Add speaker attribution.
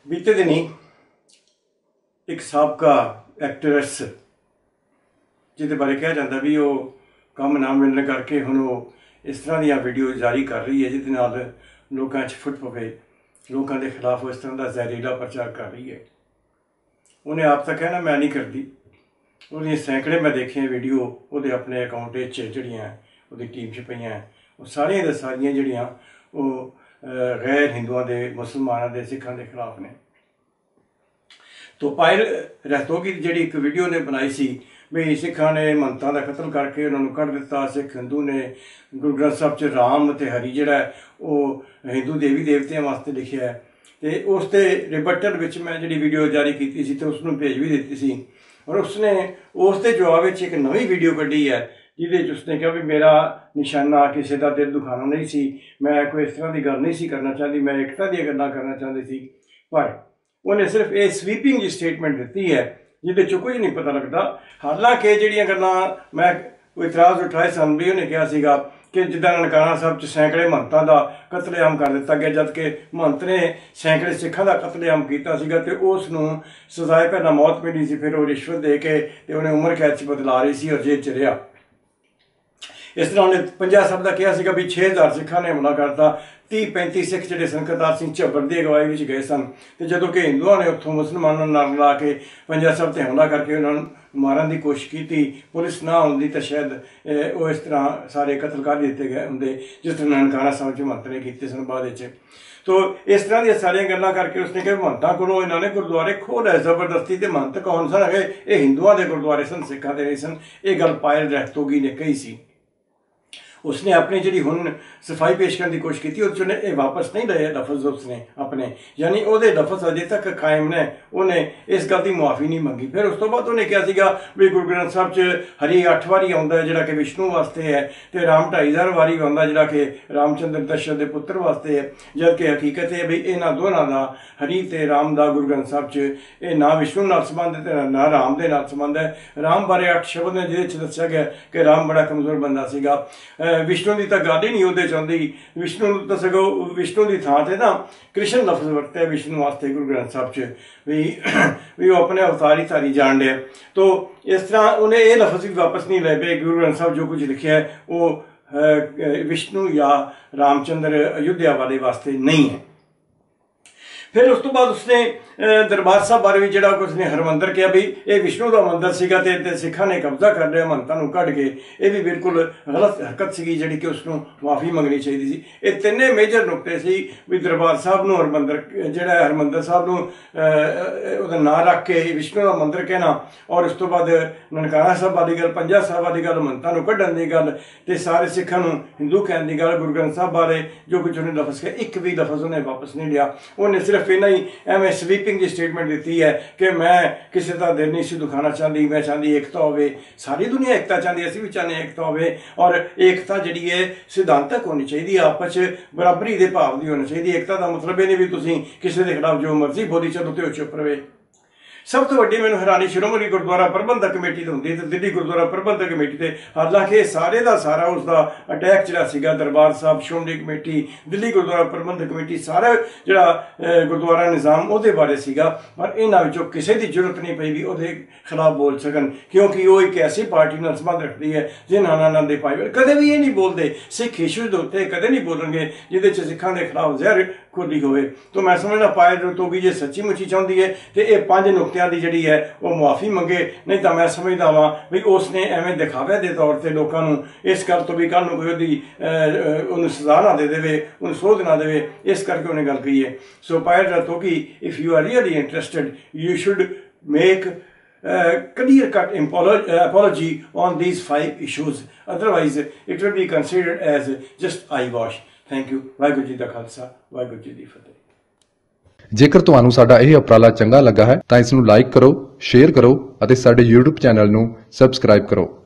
Speaker 1: बीते दिन ही एक साबका एक्ट्रेस जिहदे बारे कहा जाता भी वो काम ना मिलने करके हुण वो इस तरह दी वीडियो जारी कर रही है जिहदे नाल लोकां 'च फुट पवे, लोगों के खिलाफ इस तरह का जहरीला प्रचार कर रही है। उन्हें आप तक कहना मैं नहीं करती, वो सैकड़े मैं देखे वीडियो वो अपने अकाउंट जड़ियाँ वो टीम च पईयां, वो सारियां सारियां जड़ियाँ वो गैर हिंदुओं के, मुसलमानों के, सिखां के खिलाफ ने। तो पायल रहतोगी जी एक वीडियो ने बनाई सी भी सिखां ने महंतां का कतल करके उन्होंने कढ़ दिता, सिख हिंदू ने गुरु ग्रंथ साहब च राम ते हरी जिहड़ा वो हिंदू देवी देवतियां वास्ते लिखिया है। तो उस रिबटल विच मैं जी वीडियो जारी की सी तो उसनूं भेज भी दी सी और उसने उस जवाब में एक नवी वीडियो कढ़ी है जिहदे उसने कहा भी मेरा निशाना किसी का दिल दुखाना नहीं सी, मैं कोई इस तरह की गल नहीं सी करना चाहती, मैं एकता दी गल्लां करना चाहती थी। पर उन्हें सिर्फ ये स्वीपिंग जी स्टेटमेंट दी है जिहदे चों कुछ नहीं पता लगता। हालांकि जिहड़ियां गल्लां मैं कोई इतराज़ उठाए सन भी उन्हें कहा सीगा कि जिद्दां ननकाना साहब च सैकड़े महंतां दा कतलेआम कर दिता गया, जबकि महंत ने सैकड़े सिखां दा कतलेआम कीता सीगा ते उसनूं सजाए पहला मौत मिली सी, फिर वो रिश्वत दे के ते उन्हें उम्र कैद च बदला रही सी और जेल च रहा। इस तरह उन्हें पंजाब साहब का कहा सीगा भी 6000 सिखां ने हमला करता, 30-35 सिख जिहड़े सन करतार सिंह झब्बर की अगवाई में गए सन, तो जदों कि हिंदुओं ने उत्थों मुसलमानों नाल ला के पंजाब साहब से हमला करके उन्होंने मारन की कोशिश की, पुलिस ना आउंदी तो शायद वो इस तरह सारे कतल कर दिते गए होंदे जिस तरह ननकाना साहब च महंत ने किए सन बाद विच। तो इस तरह दी सारियां गल्लां करके उसने कहा महंतां कोलों इन्होंने गुरुद्वारे खोह लए जबरदस्ती, ते महंत कौन सन है ये हिंदुओं के गुरुद्वारे सन, सिखां दे नहीं सन। ये गल पायल रहतोगी ने कही सी। उसने अपनी जी हुण सफाई पेश करने की कोशिश की, उसने वापस नहीं लए लफज उसने अपने, यानी वो लफज अजे तक कायम ने, उन्हें इस गल की मुआफ़ी नहीं मंगी। फिर उस तो बाद उन्हें कहा सीगा भी गुरु ग्रंथ साहब च हरी 8 बारी आउंदा है जिहड़ा कि विष्णु वास्ते है, तो राम 2500 बारी आउंदा जिहड़ा कि रामचंद्र दशरथ के पुत्र वास्ते है, जबकि हकीकत है भी इन्हां दोनों का हरी ते राम का गुरु ग्रंथ साहब च ना विष्णु नाल संबंध है ना राम के नाल संबंध है। राम बारे 8 शब्द ने जिहदे च दस्सिया गया कि राम बड़ा कमजोर बंदा सीगा, विष्णु की तो गल ही नहीं वो चाहती, विष्णु तो सगों विष्णु की थां ते ना कृष्ण लफ्ज वरत्या विष्णु वास्ते गुरु ग्रंथ साहब च भी वो अपने अवतारी धारी जान लिया। तो इस तरह उन्हें ये लफ्ज भी वापस नहीं ले पे, गुरु ग्रंथ साहब जो कुछ लिखा है वो विष्णु या रामचंद्र अयोध्या वाले वास्ते नहीं है। फिर उस तो बाद उसने दरबार साहब बारे भी जिहड़ा उसने हरमंदर कहा भी ये विष्णु का मंदिर सीगा ते सिखां ने कब्जा कर लिया महंतां नूं कढ़ के, ये भी बिल्कुल गलत हरकत सी जिहड़ी कि उसनूं माफ़ी मंगनी चाहिए सी। ये तिन्ने मेजर नुकते सी भी दरबार साहब नूं हरमंदर जिहड़ा हरमंदर साहब नूं उहदा नां रख के विष्णु का मंदिर कहना, और उस तो बाद ननकाना साहब वाली गल, पंजाब साहब वाली गल, महंतां नूं कढ़ण दी गल ते सारे सिखां नूं हिंदू कहण दी गल, गुरु ग्रंथ साहब बारे जो कुछ उन्हें लफज कहा एक भी लफज उन्हें वापस नहीं लिया। उन्हें सिर्फ इन्ना ही एवं स्वीपिंग की स्टेटमेंट दी है कि मैं किसी का दिल नहीं सी दुखाना चाहती, मैं चाहती एकता होवे, सारी दुनिया एकता चाहती, असीं भी चाहते एकता होवे, और एकता जिहड़ी है सिद्धांतक होनी चाहिए, आपस बराबरी के भाव की होनी चाहिए। एकता का मतलब ये नहीं भी तुसीं किसी के खिलाफ जो मर्जी बोली चलो तो चुप रहे। सब तो वड्डी मैनूं हैरानी श्रोमणी गुरुद्वारा प्रबंधक कमेटी तो होंदी, दिल्ली गुरुद्वारा प्रबंधक कमेटी ते हालांकि सारे का सारा उसका अटैक जिहड़ा सीगा दरबार साहब, श्रोमणी कमेटी, दिल्ली गुरुद्वारा प्रबंधक कमेटी, सारा जिहड़ा गुरुद्वारा निज़ाम उहदे बारे सीगा, पर इन्हां विचों किसी की जरूरत नहीं पई भी उहदे खिलाफ बोल सकन, क्योंकि वो एक ऐसी पार्टी नाल संबंध रखती है जिन्हां नाल दे पाए कदे भी ये नहीं बोलते, सिख इशूज़ दे उत्ते कदे नहीं बोलणगे जिहदे च सिखां दे खिलाफ जहर खोली होवे। तो मैं समझदा पायल रहतोगी जे सच्ची मुच्ची चाहुंदी है तो ये 5 नुकतियां दी जिहड़ी है वो मुआफ़ी मंगे, नहीं तो मैं समझदा वां भी उसने एवें दिखावे के तौर पर लोगों को इस गल तो भी कल नूं कोई उहदी सज़ा ना दे देवे, उन्हें सोध ना देवे, इस करके उन्हें गल कही है। सो पायल रहतोगी if you are really interested you should make clear cut apology on these 5 issues, otherwise it will be considered as just eyewash. Thank you. Waheguru ji ਦਾ ਖਾਲਸਾ, ਵਾਹਿਗੁਰੂ ਜੀ ਦੀ ਫਤਿਹ।
Speaker 2: ਜੇਕਰ ਤੁਹਾਨੂੰ ਸਾਡਾ ਇਹ ਉਪਰਾਲਾ ਚੰਗਾ ਲੱਗਾ ਹੈ ਤਾਂ ਇਸ ਨੂੰ ਲਾਈਕ ਕਰੋ, ਸ਼ੇਅਰ ਕਰੋ ਅਤੇ ਸਾਡੇ YouTube ਚੈਨਲ ਨੂੰ ਸਬਸਕ੍ਰਾਈਬ ਕਰੋ।